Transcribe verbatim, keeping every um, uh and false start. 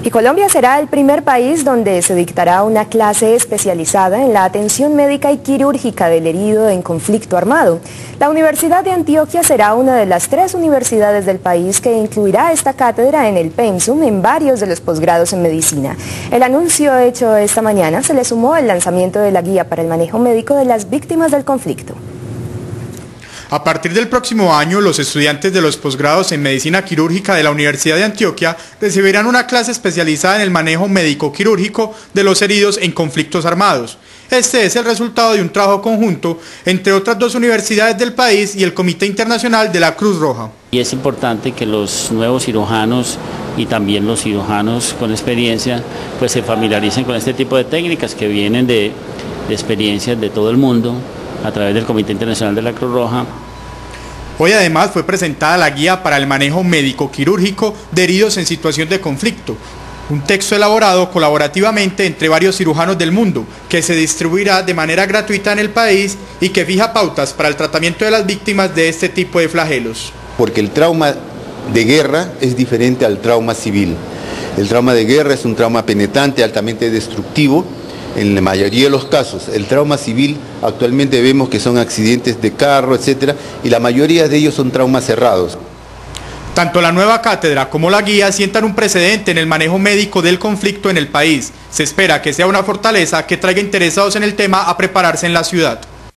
Y Colombia será el primer país donde se dictará una clase especializada en la atención médica y quirúrgica del herido en conflicto armado. La Universidad de Antioquia será una de las tres universidades del país que incluirá esta cátedra en el pensum en varios de los posgrados en medicina. El anuncio hecho esta mañana se le sumó el lanzamiento de la guía para el manejo médico de las víctimas del conflicto. A partir del próximo año, los estudiantes de los posgrados en Medicina Quirúrgica de la Universidad de Antioquia recibirán una clase especializada en el manejo médico-quirúrgico de los heridos en conflictos armados. Este es el resultado de un trabajo conjunto entre otras dos universidades del país y el Comité Internacional de la Cruz Roja. Y es importante que los nuevos cirujanos y también los cirujanos con experiencia pues se familiaricen con este tipo de técnicas que vienen de, de experiencias de todo el mundo, a través del Comité Internacional de la Cruz Roja. Hoy además fue presentada la guía para el manejo médico-quirúrgico de heridos en situación de conflicto, un texto elaborado colaborativamente entre varios cirujanos del mundo, que se distribuirá de manera gratuita en el país y que fija pautas para el tratamiento de las víctimas de este tipo de flagelos. Porque el trauma de guerra es diferente al trauma civil. El trauma de guerra es un trauma penetrante, altamente destructivo. En la mayoría de los casos, el trauma civil actualmente vemos que son accidentes de carro, etcétera, y la mayoría de ellos son traumas cerrados. Tanto la nueva cátedra como la guía sientan un precedente en el manejo médico del conflicto en el país. Se espera que sea una fortaleza que traiga interesados en el tema a prepararse en la ciudad.